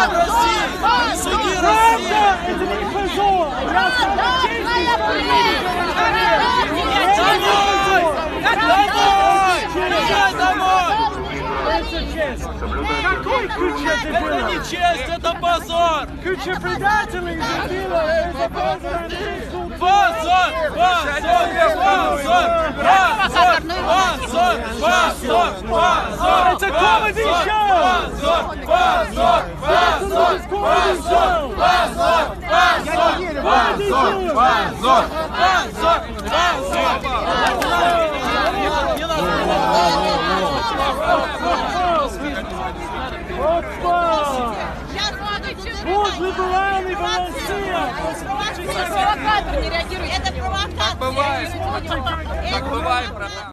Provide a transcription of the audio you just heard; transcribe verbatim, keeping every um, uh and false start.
России! Не суди Россию! Это не позор! Домой! Езжай домой! Какой куча Это дебилов? не честь, это позор! Куча предателей, дебилов! Это позор! Позор! Позор! Позор! Позор! Позор! Позор! Позор! Это comedy show! Позор! Позор! Позор! It's comedy show! Позор! Позор! Позор! Позор! Позор! Позор! Опа! Вот либеральный балансир! Провокатор не реагирует. Это провокатор. Бывает. Так бывает, братан.